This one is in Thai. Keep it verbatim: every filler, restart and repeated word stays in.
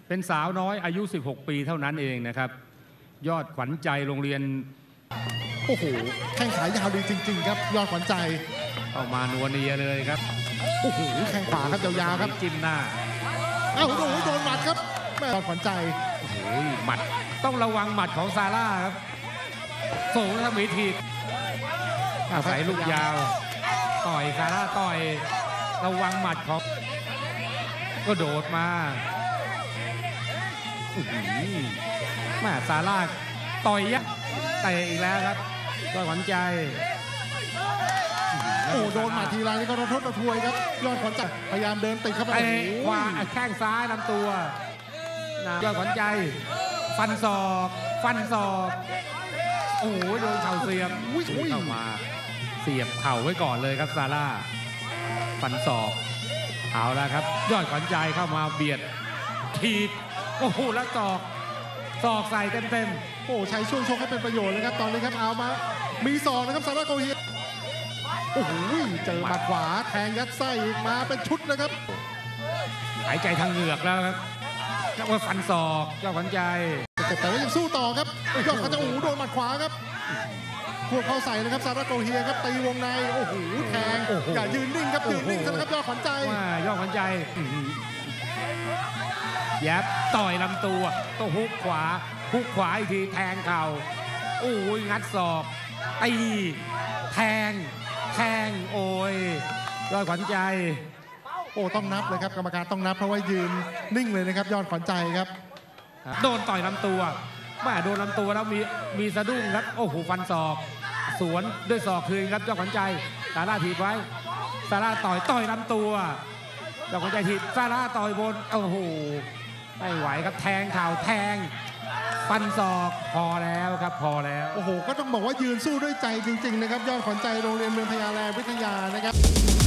เป็นสาวน้อยอายุสิบหกปีเท่านั้นเองนะครับยอดขวัญใจโรงเรียนโอ้โหแข้งขายาวดีจริงๆครับยอดขวัญใจเข้ามานัวเนียเลยครับโอ้โหแข้งขวาครับยาวๆครับจิ้มหน้าเอ้าโดนโดนหมัดครับแม่ยอดขวัญใจโอ้โหหมัดต้องระวังหมัดของซาร่าครับสูงแล้วมีทีอาศัยลูกยาวต่อยซาร่าต่อยระวังหมัดของก็โดดมาแม่ซาร่าต่อยยักเตะอีกแล้วครับยอดขวัญใจโอ้โดนหมัดทีไรนี่ก็ระทดระทวยครับยอดขวัญใจพยายามเดินติดเข้าไปขวาแข้งซ้ายลำตัวยอดขวัญใจฟันศอกฟันศอกโอ้โหโดนเข่าเสียบเข้ามาเสียบเข่าไว้ก่อนเลยครับซาร่าฟันศอกเอาแล้วครับยอดขวัญใจเข้ามาเบียดทีบโอ้โหแล้วศอกศอกใส่เต็มๆโอ้ใช้ช่วงชกให้เป็นประโยชน์เลยครับตอนนี้ครับเอามามีศอกนะครับซาร่าโกเฮียโอ้โหเจอหมัดขวาแทงยัดไส้มาเป็นชุดนะครับหายใจทางเหงือกแล้วครับว่าฟันศอกยอดขวัญใจแต่ว่ายังสู้ต่อครับยอดขวัญใจโอ้โหโดนหมัดขวาครับพวกเข้าใส่นะครับซาร่าโกเฮียครับตีวงในโอ้โหแทงอย่ายืนนิ่งครับยืนนิ่งนะครับยอดขวัญใจยอดขวัญใจแยบต่อยลำตัวก็ฮุกขวาฮุกขวาอีกทีแทงเข่าโอ้ยงัดศอกตีแทงแทงโอ้ยยอดขวัญใจโอ้ต้องนับเลยครับกรรมการต้องนับเพราะว่ายืนนิ่งเลยนะครับยอดขวัญใจครับโดนต่อยลำตัวแม่โดนลำตัวแล้วมีมีสะดุ้งครับโอ้โหฟันศอกสวนด้วยศอกคืนครับยอดขวัญใจซาร่าถีบไว้ซาร่าต่อยต่อยลำตัวยอดขวัญใจถีบซาร่าต่อยบนโอ้โหไม่ไหวครับแทงเข่าแทงฟันศอกพอแล้วครับพอแล้วโอ้โหก็ต้องบอกว่ายืนสู้ด้วยใจจริงๆนะครับยอดขวัญใจโรงเรียนเมืองพญาแลวิทยานะครับ